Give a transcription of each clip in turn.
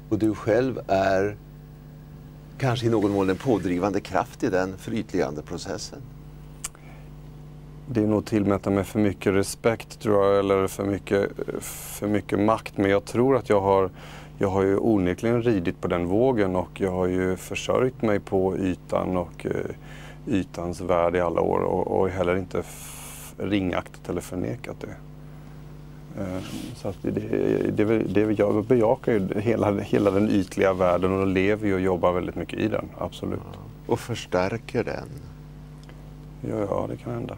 Och du själv är kanske i någon mån en pådrivande kraft i den förytligande processen. Det är nog tillmäta med för mycket respekt tror jag, eller för mycket makt. Men jag tror att jag har ju onekligen ridit på den vågen och jag har ju försörjt mig på ytan och ytans värld i alla år och heller inte ringaktat eller förnekat det. Så att jag bejakar ju hela den ytliga världen och lever ju och jobbar väldigt mycket i den, absolut. Ja. Och förstärker den? Ja, det kan hända.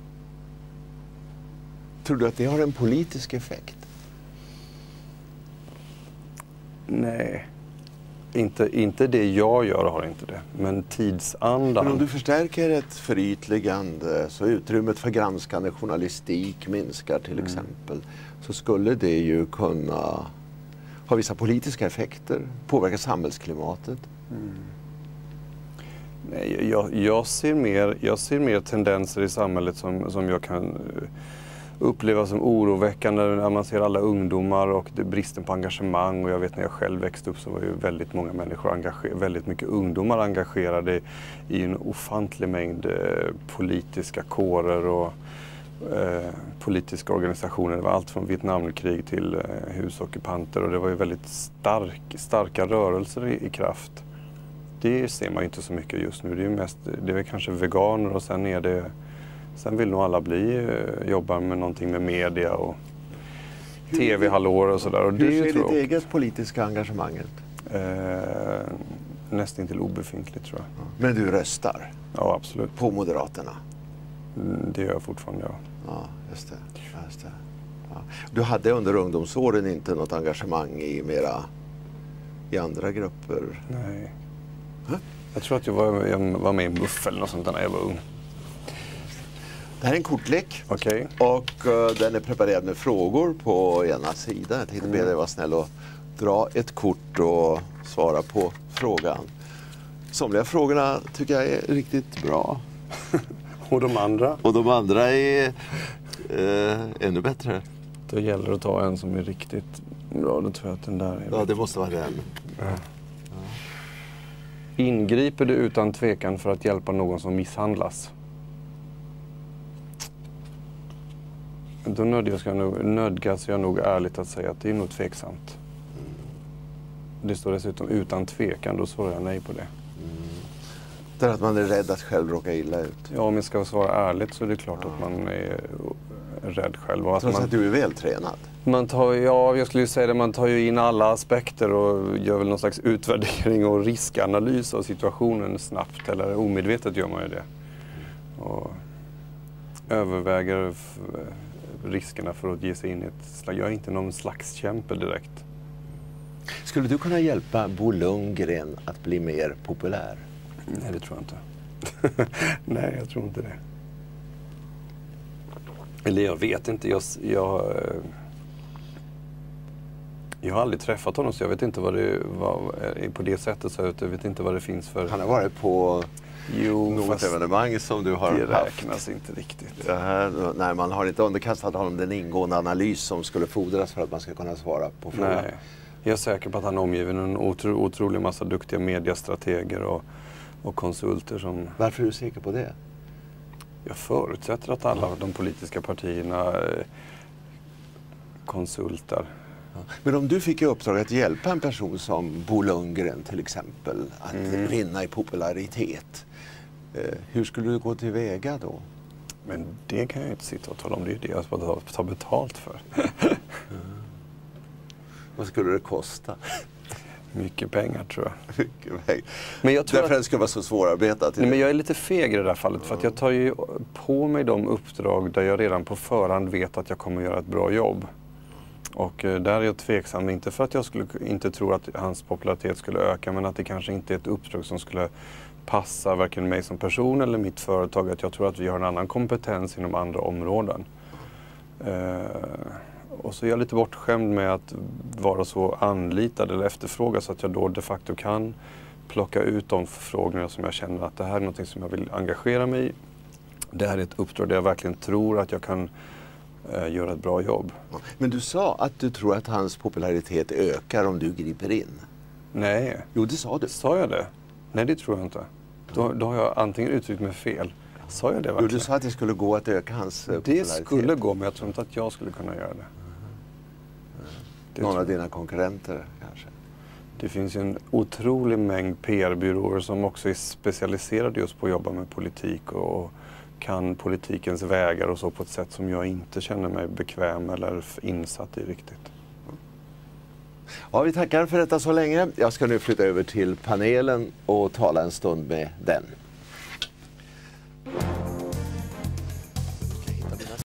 Tror du att det har en politisk effekt? Nej, inte det jag gör har inte det, men tidsandan. Men om du förstärker ett förytligande så utrymmet för granskande journalistik minskar till exempel, så skulle det ju kunna ha vissa politiska effekter, påverka samhällsklimatet. Nej, jag ser mer tendenser i samhället som jag kan uppleva som oroväckande när man ser alla ungdomar och bristen på engagemang. Och jag vet när jag själv växte upp så var ju väldigt många människor väldigt mycket ungdomar engagerade i en ofantlig mängd politiska kårer och politiska organisationer. Det var allt från Vietnamkrig till husockupanter och det var ju väldigt starka rörelser i kraft. Det ser man ju inte så mycket just nu. Det är väl kanske veganer och sen vill nog alla jobba med någonting med media och tv-hallår och sådär. Hur ser ditt eget politiska engagemanget? Nästan till obefintligt tror jag. Men du röstar? Ja, absolut. På Moderaterna? Det gör jag fortfarande, ja. Ja, just det. Ja. Du hade under ungdomsåren inte något engagemang i andra grupper? Nej. Jag tror att jag var med i MUF eller något sånt där när jag var ung. Det här är en kortlek. Okej. Och den är preparerad med frågor på ena sidan. Jag tänkte be dig vara snäll och dra ett kort och svara på frågan. Somliga frågorna tycker jag är riktigt bra. Och de andra? Och de andra är ännu bättre. Då gäller det att ta en som är riktigt bra. Då tror jag att den där är... Ja, det måste vara den. Ja. Ingriper du utan tvekan för att hjälpa någon som misshandlas? Då nödgas jag nog ärligt att säga att det är nog tveksamt. Det står dessutom utan tvekan, då svarar jag nej på det. Det är att man är rädd att själv råka illa ut. Ja, om jag ska svara ärligt så är det klart att man är rädd själv. Och trots att du är vältränad? Jag skulle säga det, man tar ju in alla aspekter och gör väl någon slags utvärdering och riskanalys av situationen snabbt, eller omedvetet gör man ju det. Och överväger riskerna för att ge sig in i ett slag. Jag är inte någon slags kämpe direkt. Skulle du kunna hjälpa Bo Lundgren att bli mer populär? Nej, det tror jag inte. Nej, jag tror inte det. Eller jag vet inte. Jag har aldrig träffat honom så jag vet inte vad det var på det sättet, så jag vet inte vad det finns för... Han har varit på något evenemang som du har haft. Det räknas inte riktigt. Nej, man har inte underkastat honom den ingående analys som skulle fordras för att man ska kunna svara på frågan. Nej, jag är säker på att han är omgiven en otrolig massa duktiga mediastrateger och konsulter som... Varför är du säker på det? Jag förutsätter att alla de politiska partierna konsultar. Men om du fick i uppdrag att hjälpa en person som Bo Lundgren till exempel att vinna i popularitet, hur skulle du gå tillväga då? Men det kan jag inte sitta och tala om, det är det jag ska ta betalt för. Vad skulle det kosta? Mycket pengar tror jag. Mycket pengar. Men jag tror därför att det ska vara så svårarbetat. Nej, men jag är lite feg i det där fallet för att jag tar ju på mig de uppdrag där jag redan på förhand vet att jag kommer göra ett bra jobb. Och där är jag tveksam, inte för att jag inte tror att hans popularitet skulle öka, men att det kanske inte är ett uppdrag som skulle passa varken mig som person eller mitt företag. Att jag tror att vi har en annan kompetens inom andra områden. Och så är jag lite bortskämd med att vara så anlitad eller efterfrågad så att jag då de facto kan plocka ut de förfrågningar som jag känner att det här är något som jag vill engagera mig i. Det här är ett uppdrag där jag verkligen tror att jag kan göra ett bra jobb. Men du sa att du tror att hans popularitet ökar om du griper in. Nej. Jo, det sa du. Sa jag det? Nej, det tror jag inte. Då har jag antingen uttryckt mig fel. Sa jag det verkligen? Jo, du sa att det skulle gå att öka hans popularitet. Det skulle gå, men jag tror inte att jag skulle kunna göra det. Någon av dina konkurrenter kanske? Det finns ju en otrolig mängd PR-byråer som också är specialiserade just på att jobba med politik och kan politikens vägar och så på ett sätt som jag inte känner mig bekväm eller insatt i riktigt. Ja, vi tackar för detta så länge. Jag ska nu flytta över till panelen och tala en stund med den.